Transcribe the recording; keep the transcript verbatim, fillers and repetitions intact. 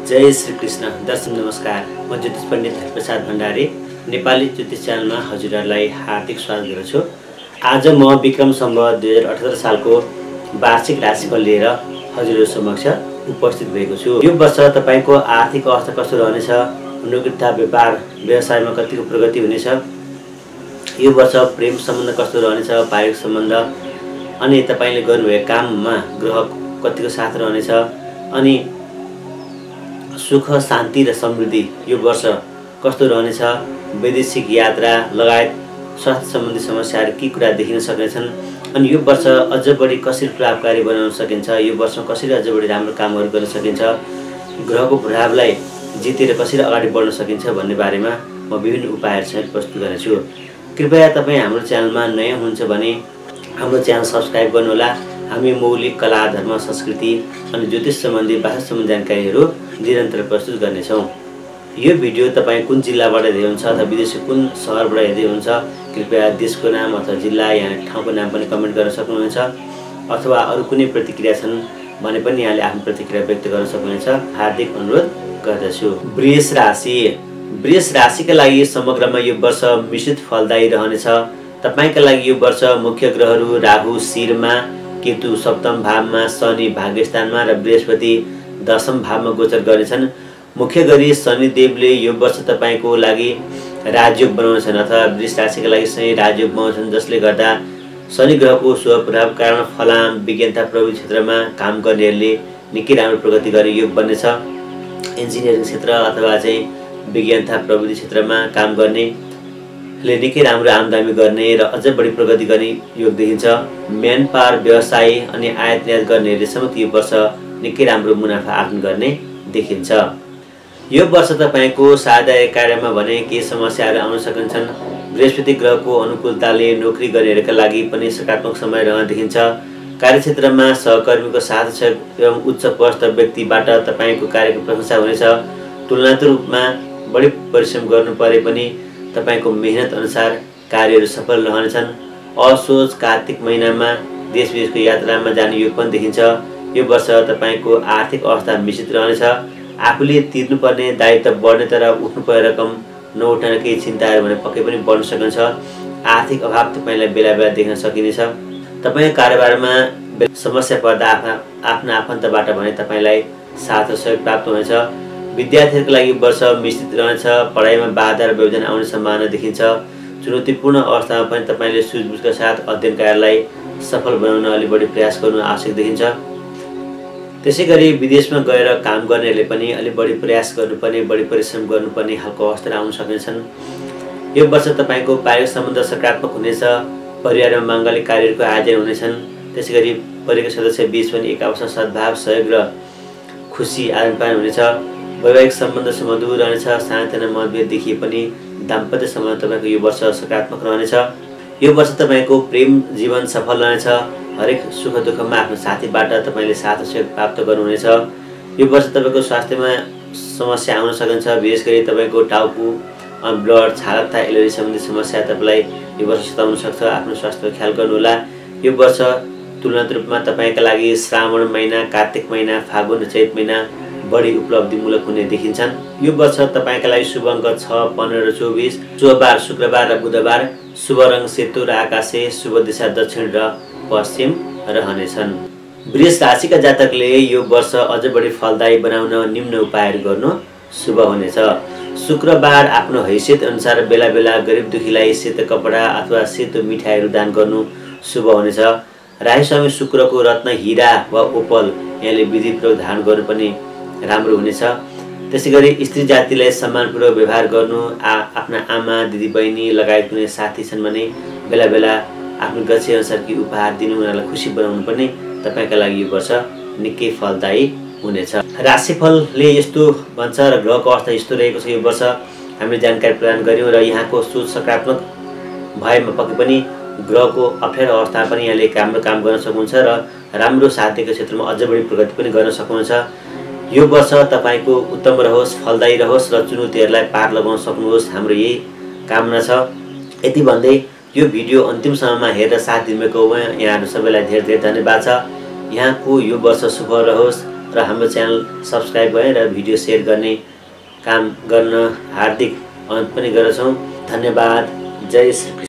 जय श्री कृष्ण। दर्शक नमस्कार, म ज्योतिष पंडित प्रसाद भण्डारी नेपाली ज्योतिष च्यानलमा हजुरहरूलाई हार्दिक स्वागत गर्छु। आज म विक्रम सम्वत दुई हजार अठहत्तर सालको वार्षिक राशिफल लिएर हजुरहरू समक्ष उपस्थित भएको छु। यो वर्ष तपाईको आर्थिक अवस्था कस्तो रहनेछ, नोकरीतथा व्यापार व्यवसायमा कतिको प्रगति हुनेछ, यो वर्ष प्रेम सम्बन्ध कस्तो रहनेछ, पारिवारिक सम्बन्ध, अनि तपाईले गर्नुभएको काममा ग्रह कतिको साथ रहनेछ, अनि सुख शान्ति र समृद्धि यो वर्ष कस्तो रहनेछ, वैदेशिक यात्रा लगायत स्वास्थ्य सम्बन्धी समस्याहरू के कुरा देखिन सक्नेछन्, अनि यो वर्ष अझ बढी कसरी प्रभावकारी बनाउन सकिन्छ, यो वर्षमा कसरी अझ बढी राम्रो कामहरू गर्न सकिन्छ, ग्रहको प्रभावलाई जितेर कसरी अगाडि बढ्न सकिन्छ भन्ने बारेमा म विभिन्न उपायहरूसहित प्रस्तुत गर्नेछु। कृपया तपाईँ हाम्रो च्यानलमा नयाँ हुनुहुन्छ भने हाम्रो च्यानल सब्स्क्राइब गर्नुहोला। हामी मौलिक कला, धर्म, संस्कृति अनि ज्योतिष सम्बन्धी वास्तु सम्बन्धी जानकारीहरू निरन्तर प्रस्तुत गर्नेछौँ। यो भिडियो तपाईँ कुन जिल्लाबाट हेर्दै हुनुहुन्छ अथवा विदेशको कुन सहरबाट हेर्दै हुनुहुन्छ, कृपया देशको नाम अथवा जिल्ला या ठाउँको नाम पनि कमेन्ट गर्न सक्नुहुनेछ, अथवा अरू कुनै प्रतिक्रिया छन् भने पनि यहाँले आफ्नो प्रतिक्रिया व्यक्त गर्न सक्नुहुनेछ। हार्दिक अनुरोध गर्दछु। वृष राशि। वृष राशिका लागि समग्रमा यो वर्ष मिश्रित फलदायी रहनेछ। तपाईका लागि यो वर्ष मुख्य ग्रहहरू राहु शिरमा, केतु सप्तम भावमा, शनि भाग्यस्थानमा र बृहस्पति दशम भावमा गोचर गर्नेछन्। मुख्य गरी शनिदेवले यो वर्ष तपाईको लागि राजयोग बनाउनेछन् अथवा वृष राशिका लागि सही राजयोग बनाउँछन्, जसले गर्दा शनि ग्रहको शुभ प्रभाव कारण फलाम, विज्ञानता प्रविधि क्षेत्रमा काम गर्नेहरूले निकै राम्रो प्रगति गर्ने योग बन्नेछ। इन्जिनियरिङ क्षेत्र अथवा चाहिँ विज्ञानता प्रविधि क्षेत्रमा काम गर्नेले निकै राम्रो आमदानी गर्ने र अझ बढी प्रगति गर्ने योग देखिन्छ। म्यान पावर व्यवसाय अनि आयात निर्यात गर्नेहरूले समेत यो वर्ष निकै राम्रो मुनाफा आर्जन गर्ने देखिन्छ। यो वर्ष तपाईको साधारण कार्यमा भने केही समस्याहरू आउन सकिन्छन्। बृहस्पति ग्रहको अनुकूलताले नोकरी गर्नेहरूका लागि पनि सकारात्मक समय रहन देखिन्छ। कार्यक्षेत्रमा सहकर्मीको साथ एवं उच्च पदस्थ व्यक्तिबाट तपाईको कार्यको प्रशंसा हुनेछ। तुलनात्मक रूपमा बढी परिश्रम गर्नु परे पनि तपाईको मेहनत अनुसार कार्यहरू सफल रहनेछन्। असोज कार्तिक महिनामा देश विदेशको यात्रामा जाने योग पनि देखिन्छ। यो वर्ष तपाईको आर्थिक अवस्था मिश्रित रहनेछ। आफूले तिर्नुपर्ने दायित्व बढ्ने तर उठ्नुपर्ने रकम नउठ्न केही चिन्ताहरू भने पक्कै पनि बढ्न सक्छ। आर्थिक अभाव तपाईलाई बेला बेला देख्न सकिनेछ। तपाईको कारोबारमा समस्या पर्दा आफ्ना आफ्ना आफन्तबाट भने तपाईलाई साथ र सहयोग प्राप्त हुनेछ। विद्यार्थीहरूको लागि वर्ष मिश्रित रहनेछ। पढाइमा बाधा र व्यवधान आउने सम्भावना देखिन्छ। चुनौतीपूर्ण अवस्थामा पनि तपाईले सुझबुझका साथ अध्ययन कार्यलाई सफल बनाउन अलि बढी प्रयास गर्नु आवश्यक देखिन्छ। त्यसैगरी विदेशमा गएर काम गर्नेहरूले पनि अलि बढी प्रयास गर्नुपर्ने, बढी परिश्रम गर्नुपर्ने खालको अवस्था आउन सक्नेछन्। यो वर्ष तपाईको पारिवारिक सम्बन्ध सकारात्मक हुनेछ। परिवारमा माङ्गलिक कार्यहरूको आयोजन हुनेछन्। त्यसैगरी परिवारका सदस्य बीच पनि एक आपसमा सद्भाव, सहयोग र खुसी आदानप्रदान हुनेछ। वैवाहिक सम्बन्ध सुमधुर रहनेछ। सानोतिनो मतभेद देखिए पनि दाम्पत्य सम्बन्ध तपाईको यो वर्ष सकारात्मक रहनेछ। यो वर्ष तपाईको प्रेम जीवन सफल रहनेछ। हरेक सुख दुःखमा आफ्नो साथीबाट तपाईले साथ सहयोग प्राप्त गर्नुहुनेछ। यो वर्ष तपाईको स्वास्थ्यमा समस्या आउन सकिन्छ। विशेष गरी तपाईको टाउको, ब्लड, छाला तथा एलर्जी सम्बन्धी समस्या तपाईलाई यो वर्ष सताउन सक्छ। आफ्नो स्वास्थ्यको ख्याल गर्नुहोला। यो वर्ष तुलनात्मक रूपमा तपाईका लागि श्रावण महिना, कार्तिक महिना, फागुन र चैत महिना बढी उपलब्धिमूलक हुने देखिन्छन्। यो वर्ष तपाईका लागि शुभ अङ्क छ, पन्ध्र र चौबिस, शुभ बार शुक्रबार र बुधबार, शुभ रङ सेतो र आकाशे, शुभ दिशा दक्षिण र पश्चिम रहनेछन्। वृष राशिका जातकले यो वर्ष अझ बढी फलदायी बनाउन निम्न उपायहरू गर्नु शुभ हुनेछ। शुक्रबार आफ्नो हैसियत अनुसार बेला बेला गरिब दुखीलाई सेतो कपडा अथवा सेतो मिठाईहरू दान गर्नु शुभ हुनेछ। राशि स्वामी शुक्रको रत्न हीरा वा ओपल यहाँले विधिपूर्वक धारण गर्नु पनि राम्रो हुनेछ। त्यसैगरी स्त्री जातिलाई सम्मानपूर्वक व्यवहार गर्नु, आ आफ्ना आमा, दिदीबहिनी लगायत कुनै साथी छन् भने बेला बेला आफ्नो गच्छे अनुसार कि उपहार दिनु, उनीहरूलाई खुसी बनाउनु पनि तपाईका लागि यो वर्ष निकै फलदायी हुनेछ। राशिफलले यस्तो भन्छ र ग्रहको अवस्था यस्तो रहेको छ। यो वर्ष हामीले जानकारी प्रदान गर्यौँ र यहाँको सोच सकारात्मक भएमा पक्कै पनि ग्रहको अप्ठ्यारो अवस्था पनि यहाँले राम्रो काम गर्न सक्नुहुन्छ र राम्रो साथीको क्षेत्रमा अझ बढी प्रगति पनि गर्न सक्नुहुन्छ। यो वर्ष तपाईको उत्तम रहोस्, फलदायी रहोस् र चुनौतीहरूलाई पार लगाउन सक्नुहोस्, हाम्रो यही कामना छ। यति भन्दै यो भिडियो अन्तिम समयमा हेरेर साथ दिनुभएको यहाँहरू सबैलाई धेरै धेरै धन्यवाद छ। यहाँको यो वर्ष शुभ रहोस्। र हाम्रो च्यानल सब्स्क्राइब गरेर भिडियो सेयर गर्ने काम गर्न हार्दिक अनुरोध पनि गर्दछौँ। धन्यवाद। जय श्री कृष्ण।